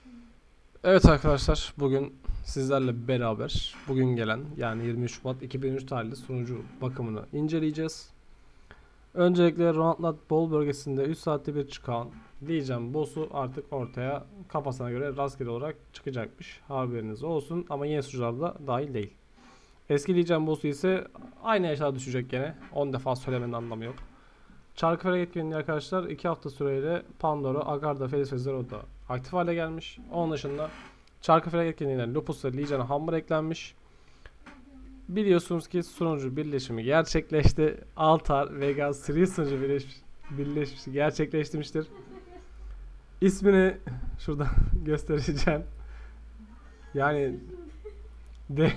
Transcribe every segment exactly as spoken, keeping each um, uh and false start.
Evet arkadaşlar, bugün sizlerle beraber bugün gelen yani yirmi üç Şubat iki bin üç tarihli sunucu bakımını inceleyeceğiz. Öncelikle Roundlat Bol bölgesinde üç saatte bir çıkan diyeceğim boss'u artık ortaya kafasına göre rastgele olarak çıkacakmış. Haberiniz olsun ama yeni sunucularda dahil değil. Eski diyeceğim boss'u ise aynı yaşa düşecek gene. on defa söylemenin anlamı yok. Çarkıfelek etkinliği arkadaşlar iki hafta süreyle Pandora, Agartha, Felis ve Zero'da aktif hale gelmiş. Onun dışında Çarkıfelek etkinliğine Lupus ve Legion'a Hammer eklenmiş. Biliyorsunuz ki sunucu birleşimi gerçekleşti. Altar, Vegas, Siri sunucu birleş, birleşmiş gerçekleştirmiştir. İsmini şurada göstereceğim. Yani de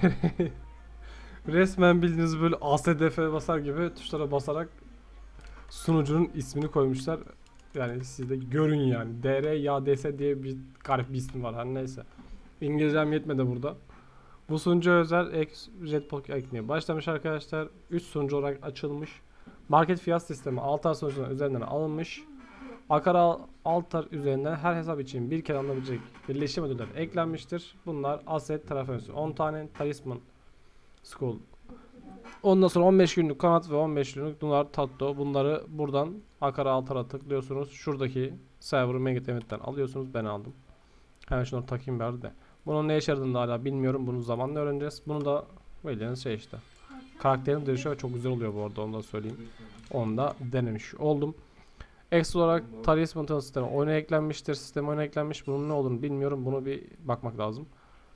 resmen bildiğiniz böyle A S D F basar gibi tuşlara basarak sunucunun ismini koymuşlar. Yani siz de görün yani. D R Y D S diye bir garip bir ismi var. Hani neyse. İngilizcem yetmedi burada. Bu sunucu özel ek Redbook ekmeği başlamış arkadaşlar. üç sunucu olarak açılmış. Market fiyat sistemi Altar sunucuların üzerinden alınmış. Akara Altar üzerinden her hesap için bir kere alınabilecek birleşim ödülleri eklenmiştir. Bunlar Asset Trafersi on tane, Talisman School. Ondan sonra on beş günlük kanat ve on beş günlük dolar tatto. Bunları buradan Akara Altar'a tıklıyorsunuz. Şuradaki server'ı Megit Emit'ten alıyorsunuz. Ben aldım. Hemen şunu takayım bir de. Bunun ne işe yaradığını da hala bilmiyorum. Bunu zamanla öğreneceğiz. Bunu da bildiğiniz şey işte. Karakterin değişiyor. Çok güzel oluyor bu arada. Onu da söyleyeyim. Onu da denemiş oldum. Ekstra olarak Talisman sistemi oyuna eklenmiştir. Sistem oyuna eklenmiş. Bunun ne olduğunu bilmiyorum. Bunu bir bakmak lazım.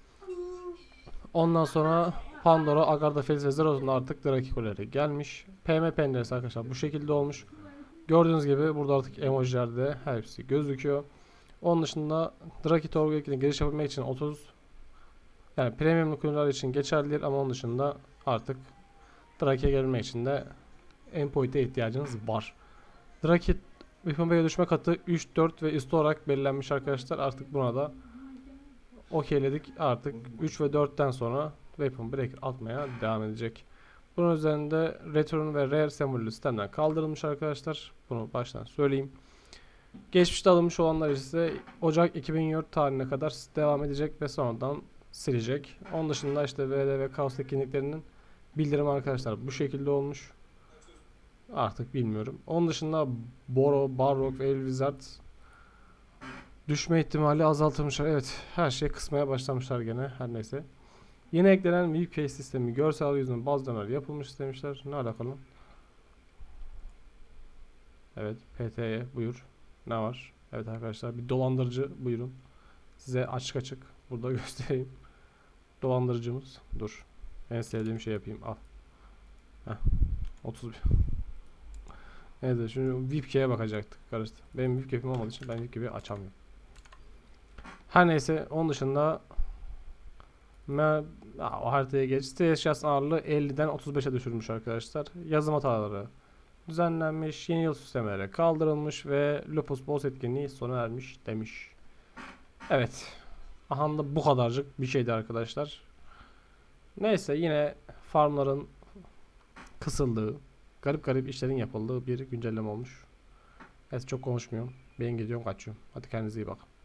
Ondan sonra Pandora, Agartha, Felis ve Zero'nun artık Drakikoleri gelmiş. P M penceresi arkadaşlar bu şekilde olmuş. Gördüğünüz gibi burada artık emojilerde hepsi gözüküyor. Onun dışında Draki Torgu ekine giriş yapabilmek için otuz yani premium kullanıcılar için geçerlidir ama onun dışında artık Draki'ye gelmek için de endpoint'e ihtiyacınız var. Draki Weapon B'ye düşme katı üç, dört ve üstü olarak belirlenmiş arkadaşlar. Artık buna da okeyledik. Artık üç ve dörtten sonra Weapon Breaker atmaya devam edecek. Bunun üzerinde Return ve Rare sembolü sistemden kaldırılmış arkadaşlar. Bunu baştan söyleyeyim. Geçmişte alınmış olanlar ise Ocak iki bin dört tarihine kadar devam edecek ve sonradan silecek. Onun dışında işte V D ve Kaos etkinliklerinin bildirim arkadaşlar bu şekilde olmuş. Artık bilmiyorum. Onun dışında Boro, Barrock ve El Wizard düşme ihtimali azaltılmışlar. Evet, her şey kısmaya başlamışlar gene. Her neyse. Yeni eklenen V P sistemi görsel yüzünün bazıları yapılmış demişler. Ne alakalı? Evet, P T'ye buyur. Ne var? Evet arkadaşlar, bir dolandırıcı buyurun. Size açık açık burada göstereyim. Dolandırıcımız. Dur. En sevdiğim şey yapayım. Al. Heh. otuz bir. Evet, şimdi V I P'ye bakacaktık. Karıştı. Benim V I P'im olmadığı için ben V I P'yi açamıyorum. Her neyse, onun dışında Aa, o haritaya geç. Site eşyası ağırlığı elliden otuz beşe düşürmüş arkadaşlar. Yazım hataları düzenlenmiş. Yeni yıl süslemeleri kaldırılmış ve Lupus Boss etkinliği sona ermiş demiş. Evet. Aha da bu kadarcık bir şeydi arkadaşlar. Neyse, yine farmların kısıldığı, garip garip işlerin yapıldığı bir güncelleme olmuş. Evet, çok konuşmuyorum. Ben gidiyorum, kaçıyorum. Hadi kendinize iyi bakın.